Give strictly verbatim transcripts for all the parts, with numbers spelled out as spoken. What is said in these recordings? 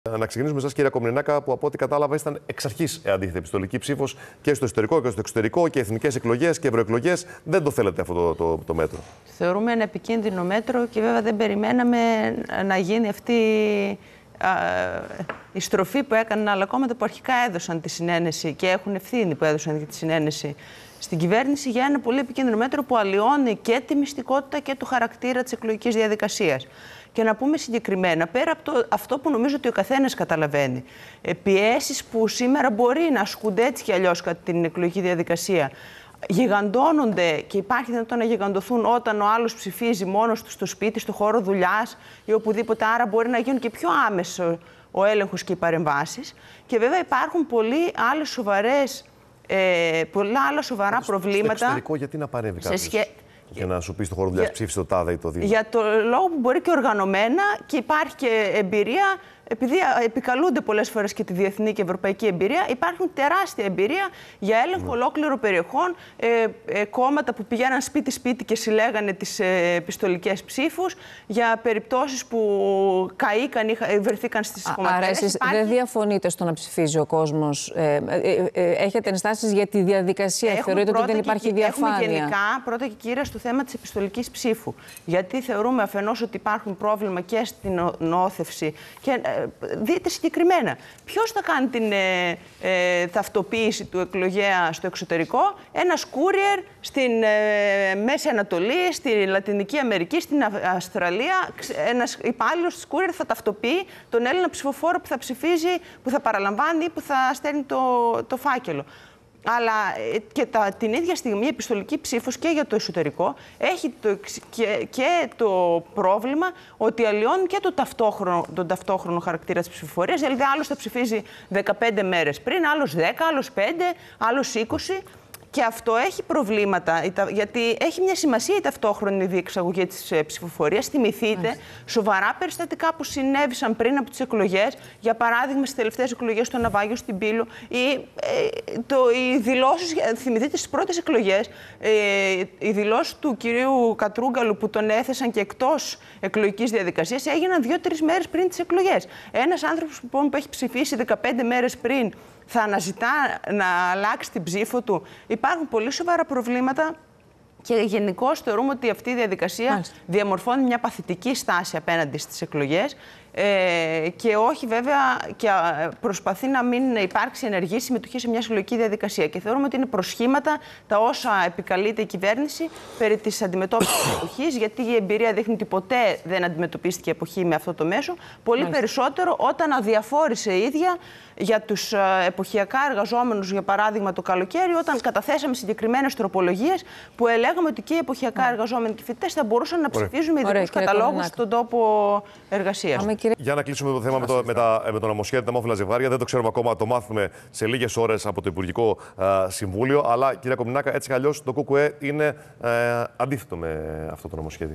Να ξεκινήσουμε με εσάς, κυρία Κομνηνάκα, που από ό,τι κατάλαβα ήταν εξ αρχής αντίθετη επιστολική ψήφος και στο εσωτερικό και στο εξωτερικό και εθνικές εκλογές και ευρωεκλογές. Δεν το θέλετε αυτό το, το, το μέτρο? Θεωρούμε ένα επικίνδυνο μέτρο και βέβαια δεν περιμέναμε να γίνει αυτή α, η στροφή που έκαναν άλλα κόμματα που αρχικά έδωσαν τη συνένεση και έχουν ευθύνη που έδωσαν τη συνένεση στην κυβέρνηση για ένα πολύ επικίνδυνο μέτρο που αλλοιώνει και τη μυστικότητα και το χαρακτήρα της εκλογικής διαδικασίας. Και να πούμε συγκεκριμένα, πέρα από το, αυτό που νομίζω ότι ο καθένας καταλαβαίνει, πιέσεις που σήμερα μπορεί να ασκούνται έτσι κι αλλιώς κατά την εκλογική διαδικασία, γιγαντώνονται και υπάρχει δυνατότητα να γιγαντωθούν όταν ο άλλος ψηφίζει μόνος του στο σπίτι, στο χώρο δουλειάς ή οπουδήποτε. Άρα μπορεί να γίνουν και πιο άμεσο ο έλεγχος και οι παρεμβάσεις. Και βέβαια υπάρχουν πολλοί άλλες σοβαρές, ε, πολλά άλλα σοβαρά στο, προβλήματα. Στο εξωτερικό, γιατί να παρέμβει κάποιος σχέ... για να σου πει στο χώρο δουλειάς για... ψήφισε το τάδε ή το δίδυμο? Για το λόγο που μπορεί και οργανωμένα και υπάρχει και εμπειρία. Επειδή επικαλούνται πολλές φορές και τη διεθνή και ευρωπαϊκή εμπειρία, υπάρχουν τεράστια εμπειρία για έλεγχο mm. ολόκληρων περιοχών, ε, ε, κόμματα που πηγαίναν σπίτι-σπίτι και συλλέγανε τις ε, επιστολικές ψήφους, για περιπτώσεις που καήκαν ή βρεθήκαν στις κομματέρες. Άρα εσείς υπάρχει... δεν διαφωνείτε στο να ψηφίζει ο κόσμος, ε, ε, ε, έχετε ενστάσεις για τη διαδικασία, θεωρείτε ότι δεν υπάρχει και, διαφάνεια? Έχουμε γενικά πρώτα και κύρια στο θέμα της επιστολικής ψήφου. Γιατί θεωρούμε αφενός ότι υπάρχουν πρόβλημα και στην νόθευση και δείτε συγκεκριμένα. Ποιος θα κάνει την ε, ε, ταυτοποίηση του εκλογέα στο εξωτερικό? Ένας courier στην ε, Μέση Ανατολή, στη Λατινική Αμερική, στην Αυστραλία. Ένας υπάλληλος της courier θα ταυτοποιεί τον Έλληνα ψηφοφόρο που θα ψηφίζει, που θα παραλαμβάνει ή που θα στέλνει το, το φάκελο. Αλλά και τα, την ίδια στιγμή η επιστολική ψήφος και για το εσωτερικό έχει το, και, και το πρόβλημα ότι αλλοιώνει και το ταυτόχρονο, τον ταυτόχρονο χαρακτήρα της ψηφοφορίας. Δηλαδή άλλος θα ψηφίζει δεκαπέντε μέρες πριν, άλλος δέκα, άλλος πέντε, άλλος είκοσι. Και αυτό έχει προβλήματα, γιατί έχει μια σημασία η ταυτόχρονη διεξαγωγή της ψηφοφορίας. Θυμηθείτε Μάλιστα. σοβαρά περιστατικά που συνέβησαν πριν από τις εκλογές, για παράδειγμα στις τελευταίες εκλογές στο Ναυάγιο, στην Πύλο, ή, ε, το, οι δηλώσεις, θυμηθείτε στις πρώτες εκλογές, ε, οι δηλώσεις του κυρίου Κατρούγκαλου που τον έθεσαν και εκτός εκλογικής διαδικασίας έγιναν δύο-τρεις μέρες πριν τις εκλογές. Ένας άνθρωπος που έχει ψηφίσει δεκαπέντε μέρες πριν θα αναζητά να αλλάξει την ψήφο του. Υπάρχουν πολύ σοβαρά προβλήματα και γενικώς θεωρούμε ότι αυτή η διαδικασία Μάλιστα. διαμορφώνει μια παθητική στάση απέναντι στις εκλογές ε, και όχι βέβαια και προσπαθεί να μην υπάρξει ενεργή συμμετοχή σε μια συλλογική διαδικασία. Και θεωρούμε ότι είναι προσχήματα τα όσα επικαλείται η κυβέρνηση περί της αντιμετώπισης της εποχής, γιατί η εμπειρία δείχνει ότι ποτέ δεν αντιμετωπίστηκε η εποχή με αυτό το μέσο. Πολύ Μάλιστα. περισσότερο όταν αδιαφόρησε η ίδια για τους εποχιακά εργαζόμενους, για παράδειγμα το καλοκαίρι, όταν καταθέσαμε συγκεκριμένες τροπολογίες που έλεγαμε ότι και οι εποχιακά Ωραία. εργαζόμενοι και οι φοιτητές θα μπορούσαν να ψηφίζουν με ειδικούς καταλόγους στον τόπο εργασίας. Κύριε... Για να κλείσουμε το θέμα με το, με τα, με το νομοσχέδιο, τα ομόφυλα ζευγάρια. Δεν το ξέρουμε ακόμα, το μάθουμε σε λίγες ώρες από το Υπουργικό α, Συμβούλιο. Αλλά, κυρία Κομνηνάκα, έτσι κι αλλιώς το ΚΚΕ είναι ε, αντίθετο με αυτό το νομοσχέδιο.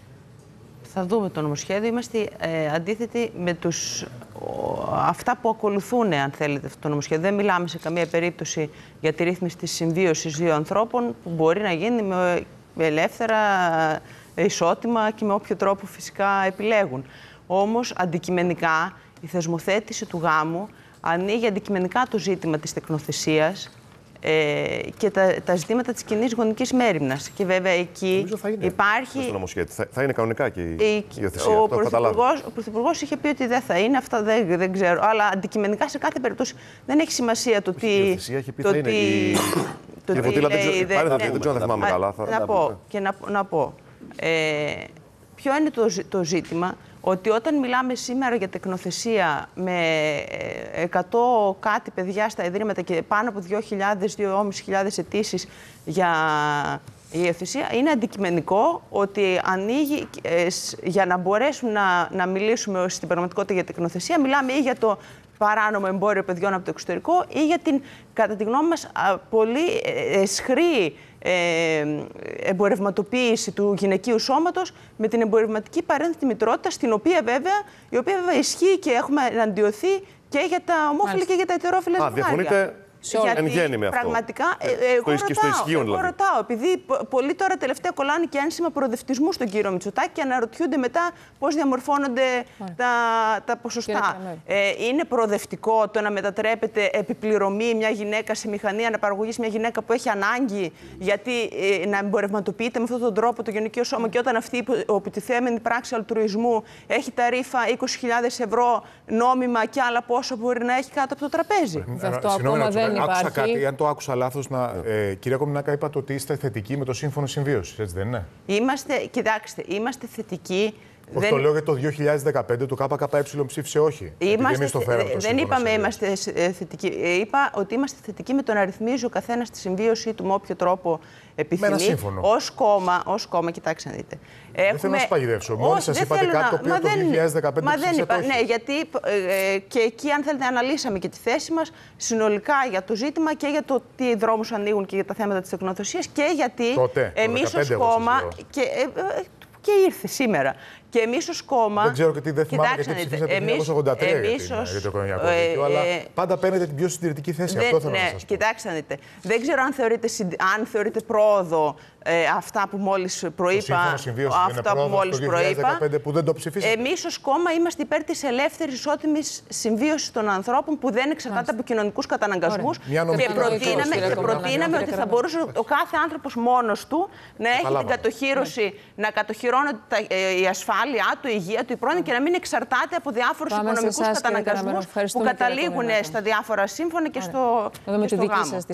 Θα δούμε το νομοσχέδιο. Είμαστε ε, αντίθετοι με τους, ο, αυτά που ακολουθούν, αν θέλετε, αυτό το νομοσχέδιο. Δεν μιλάμε σε καμία περίπτωση για τη ρύθμιση της συμβίωσης δύο ανθρώπων, που μπορεί να γίνει με, με ελεύθερα, ισότιμα και με όποιο τρόπο φυσικά επιλέγουν. Όμως, αντικειμενικά, η θεσμοθέτηση του γάμου ανοίγει αντικειμενικά το ζήτημα της τεκνοθεσίας ε, και τα, τα ζητήματα της κοινής γονικής μέριμνας. Και βέβαια εκεί θα είναι υπάρχει... Στο νομοσχέδιο. Θα, θα είναι κανονικά και η, η υιοθεσία. Ο Πρωθυπουργός είχε πει ότι δεν θα είναι, αυτά δεν, δεν ξέρω. Αλλά αντικειμενικά σε κάθε περίπτωση δεν έχει σημασία το τι... Η υιοθεσία έχει πει το θα είναι. Η... Το Κύριε Φωτήλα, δεν ξέρω αν θα θυμάμαι καλά. Να πω, και να, να πω. Ε, ποιο είναι το, το ζήτημα? Ότι όταν μιλάμε σήμερα για τεκνοθεσία με εκατό κάτι παιδιά στα ιδρύματα και πάνω από δύο χιλιάδες, δύο χιλιάδες αιτήσεις για η υιοθεσία, είναι αντικειμενικό ότι ανοίγει, ε, για να μπορέσουμε να, να μιλήσουμε στην πραγματικότητα για τεκνοθεσία, μιλάμε ή για το παράνομο εμπόριο παιδιών από το εξωτερικό ή για την, κατά τη γνώμη μας, πολύ αισχρή ε, εμπορευματοποίηση του γυναικείου σώματος με την εμπορευματική παρένθετη μητρότητα, στην οποία βέβαια, η οποία βέβαια ισχύει και έχουμε εναντιωθεί και για τα ομόφυλα και για τα ετερόφυλα ζευγάρια. Διαφωνείτε Εν γέννη με αυτό. Πραγματικά, ε, εγώ, στο, ρωτάω, στο ισχύον, εγώ δηλαδή. ρωτάω, επειδή πολλοί τώρα τελευταία κολλάνε και ένσημα προοδευτισμού στον κύριο Μητσοτάκη και αναρωτιούνται μετά πώς διαμορφώνονται τα, τα ποσοστά. Ε, είναι προοδευτικό το να μετατρέπεται επιπληρωμή μια γυναίκα σε μηχανή αναπαραγωγής, μια γυναίκα που έχει ανάγκη, γιατί ε, να εμπορευματοποιείται με αυτόν τον τρόπο το γυναικείο σώμα, και όταν αυτή η υποτιθέμενη πράξη αλτρουισμού έχει ταρήφα είκοσι χιλιάδες ευρώ νόμιμα και άλλα πόσα μπορεί να έχει κάτω από το τραπέζι. Ε, αυτό ακόμα δεν υπάρχει. Άκουσα κάτι, αν το άκουσα λάθος, να, ε, κυρία Κομινάκα, είπατε ότι είστε θετικοί με το σύμφωνο συμβίωσης, έτσι δεν είναι? Είμαστε, κοιτάξτε, είμαστε θετικοί. Όχι, δεν... το λέω για το δύο χιλιάδες δεκαπέντε, το ΚΚΕ ψήφισε όχι. Είμαστε, το φέραμε το δεν είπαμε είμαστε θετικοί. Είπα ότι είμαστε θετικοί με το να ρυθμίζει ο καθένας τη συμβίωσή του με όποιο τρόπο επιθυμεί. Ως κόμμα, ως κόμμα, κοιτάξτε να δείτε. Έχουμε... Δεν θέλω να σας παγιδεύσω. Μόλις σας είπατε κάτι να... το οποίο το δύο χιλιάδες δεκαπέντε μα δεν είπα, όχι. ναι, γιατί ε, και εκεί, αν θέλετε, αναλύσαμε και τη θέση μας συνολικά για το ζήτημα και για το τι δρόμους ανοίγουν και για τα θέματα της τεκνοθεσίας και γιατί εμείς ως κόμμα. Και, ε, ε, και ήρθε σήμερα. Και εμείς ως κόμμα. Δεν ξέρω και τι δεν θυμάμαι γιατί ψήφισα το χίλια εννιακόσια ογδόντα τρία εμείς για, την, ως... για το οικογενειακό ε, δίκαιο, ε, αλλά ε, πάντα παίρνετε την πιο συντηρητική θέση. Δεν, αυτό θέλω ναι, να σας πω. Κοιτάξτε να δείτε. Δεν ξέρω αν θεωρείτε, αν θεωρείτε πρόοδο ε, αυτά που μόλις προείπα. Αυτά που μόλις προείπα. Που δεν το ψηφίσατε. Εμείς ως κόμμα είμαστε υπέρ της ελεύθερης ισότιμης συμβίωσης των ανθρώπων που δεν εξαρτάται από κοινωνικούς καταναγκασμούς. Και προτείναμε ότι θα μπορούσε ο κάθε άνθρωπος μόνος του να έχει την κατοχύρωση, να κατοχυρώνεται η ασφάλειά του, η υγεία του, η πρόνοια και να μην εξαρτάται από διάφορους οικονομικούς καταναγκασμούς που καταλήγουν στα διάφορα σύμφωνα και στο γάμο.